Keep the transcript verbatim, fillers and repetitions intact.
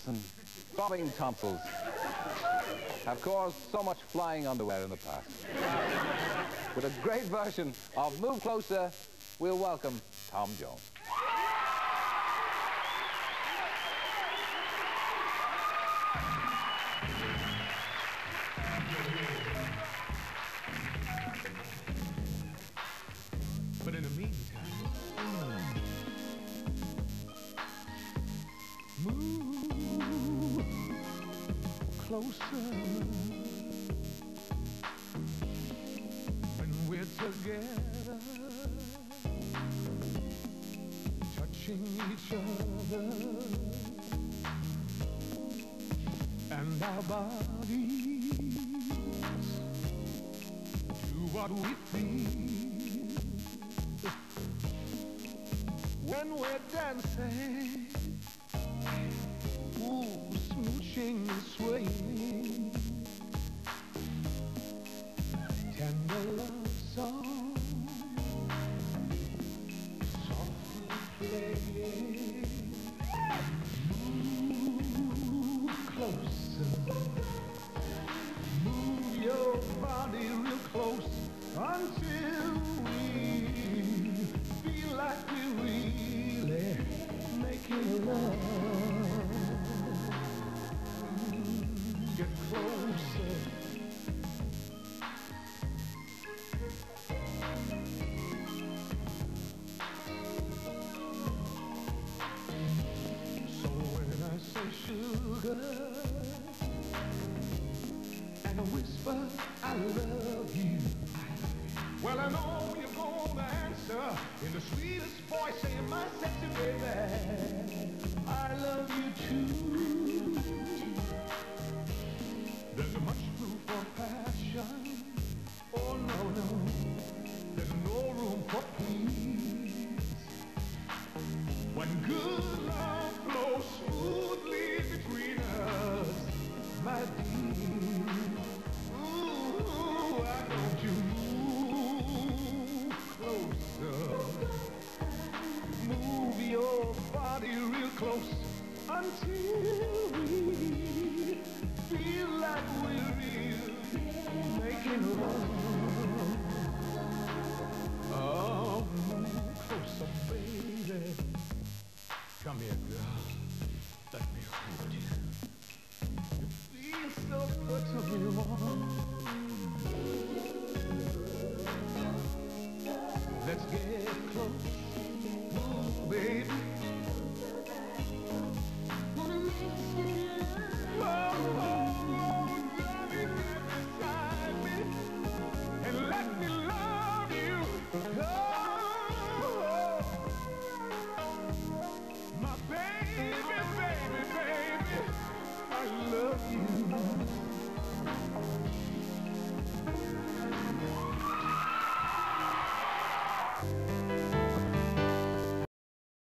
bumps and bobbing tomples have caused so much flying underwear in the past. With a great version of Move Closer, we'll welcome Tom Jones. But in the meantime, move closer when we're together, touching each other, and our bodies do what we feel. When we're dancing, ooh, smooching and swaying, tender love song, softly playing. Move closer, move your body real close until we feel like we're really making love. Get closer. So when I say sugar and I whisper I love you, well, I know you're gonna answer in the sweetest voice, saying, my sexy baby, I love you too. There's much room for passion. Oh, no, no. There's no room for peace. When good love flows smoothly between us, my dear. Ooh, why don't you move closer? Move your body real close until we feel like we're real making love. Oh, move closer, baby. Come here, girl. Let me hold you. It feels so good to be warm.